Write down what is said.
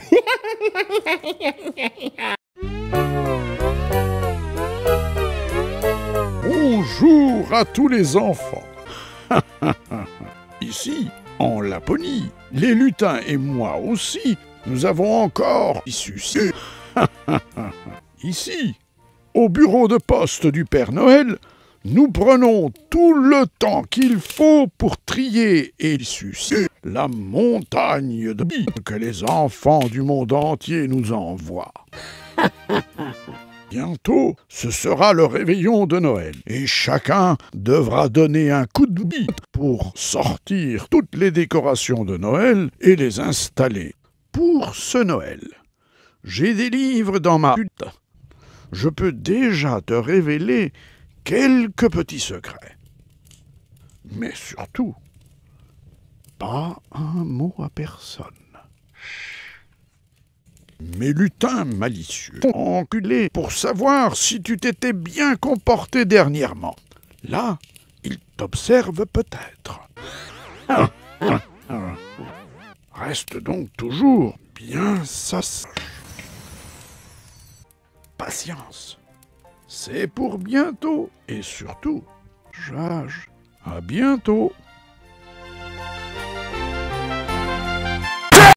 Bonjour à tous les enfants. Ici, en Laponie, les lutins et moi aussi, nous avons encore sucé. Ici, au bureau de poste du Père Noël, nous prenons tout le temps qu'il faut pour trier et sucer la montagne de billes que les enfants du monde entier nous envoient. Bientôt, ce sera le réveillon de Noël et chacun devra donner un coup de bille pour sortir toutes les décorations de Noël et les installer. Pour ce Noël, j'ai des livres dans ma hutte. Je peux déjà te révéler quelques petits secrets. Mais surtout, pas un mot à personne. Mes lutins malicieux ont enculé pour savoir si tu t'étais bien comporté dernièrement. Là, ils t'observent peut-être. Reste donc toujours bien sage. Patience. C'est pour bientôt et surtout, à bientôt.